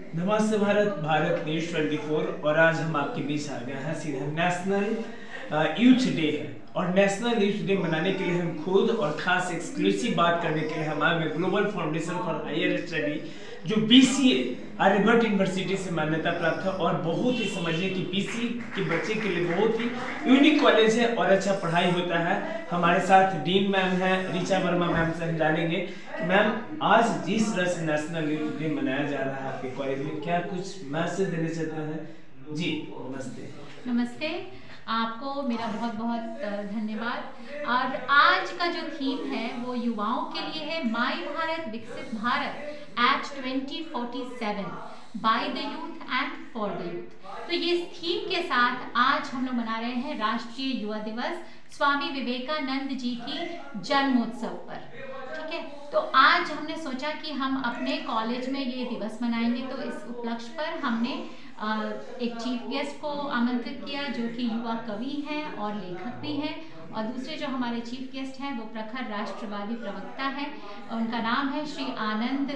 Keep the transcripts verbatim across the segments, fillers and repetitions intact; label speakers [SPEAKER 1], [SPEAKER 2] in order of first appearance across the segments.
[SPEAKER 1] नमस्ते भारत, भारत न्यूज चौबीस। और आज हम आपके बीच आ गए हैं सीधा नेशनल यूथ डे है और नेशनल यूथ डे मनाने के लिए हम खुद और खास एक्सक्लूसिव बात करने के लिए हम आए हैं global foundation for higher study, जो बीसीए आर्यभट्ट यूनिवर्सिटी से मान्यता प्राप्त है और बहुत ही समझिए कि बीसीए के बच्चे के लिए बहुत ही यूनिक कॉलेज है और अच्छा पढ़ाई होता है। हमारे साथ डीन मैम है, ऋचा वर्मा मैम से हम जानेंगे कि मैम आज जिस तरह से नेशनल यूथ डे मनाया जा रहा है आपके कॉलेज में, क्या कुछ मैसेज देने चाहते हैं? जी नमस्ते।
[SPEAKER 2] नमस्ते, आपको मेरा बहुत बहुत धन्यवाद। और आज का जो थीम है वो युवाओं के लिए है, माय भारत विकसित Bharat at twenty forty seven, by the youth and for the youth. तो ये थीम के साथ आज हम लोग मना रहे हैं राष्ट्रीय युवा दिवस स्वामी विवेकानंद जी की जन्मोत्सव पर। ठीक है, तो आज हमने सोचा कि हम अपने कॉलेज में ये दिवस मनाएंगे, तो इस उपलक्ष्य पर हमने एक चीफ गेस्ट को आमंत्रित किया जो कि युवा कवि हैं और लेखक भी हैं, और दूसरे जो हमारे चीफ गेस्ट हैं वो प्रखर राष्ट्रवादी प्रवक्ता हैं। उनका नाम है श्री आनंद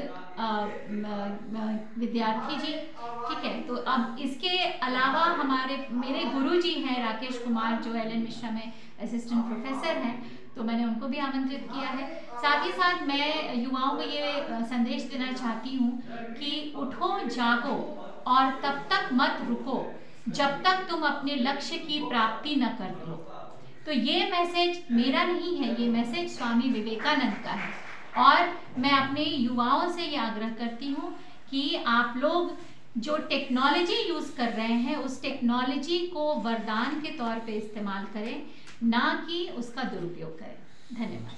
[SPEAKER 2] विद्यार्थी जी। ठीक है, तो अब इसके अलावा हमारे मेरे गुरु जी हैं राकेश कुमार, जो एल एन मिश्रा में असिस्टेंट प्रोफेसर हैं, तो मैंने उनको भी आमंत्रित किया है। साथ ही साथ मैं युवाओं को ये संदेश देना चाहती हूँ कि उठो जागो और तब तक मत रुको जब तक तुम अपने लक्ष्य की प्राप्ति न कर लो। तो ये मैसेज मेरा नहीं है, ये मैसेज स्वामी विवेकानंद का है। और मैं अपने युवाओं से ये आग्रह करती हूँ कि आप लोग जो टेक्नोलॉजी यूज कर रहे हैं उस टेक्नोलॉजी को वरदान के तौर पे इस्तेमाल करें, ना कि उसका दुरुपयोग करें। धन्यवाद।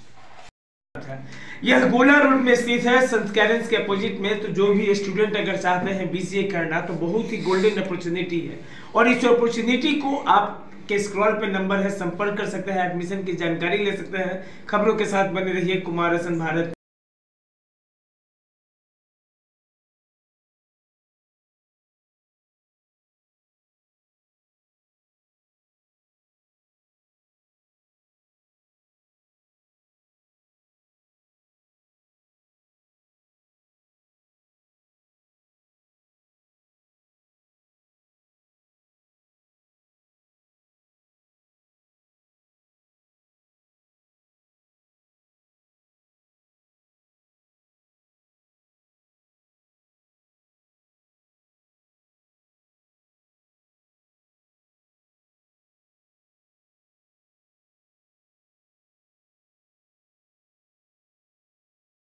[SPEAKER 1] यह गोला रोड में स्थित है, संत कैरेंस के अपोजिट में। तो जो भी स्टूडेंट अगर चाहते हैं बीसीए करना तो बहुत ही गोल्डन अपॉर्चुनिटी है और इस अपॉर्चुनिटी को आप के स्क्रॉल पे नंबर है, संपर्क कर सकते हैं, एडमिशन की जानकारी ले सकते हैं। खबरों के साथ बने रहिए कुमार हसन भारत।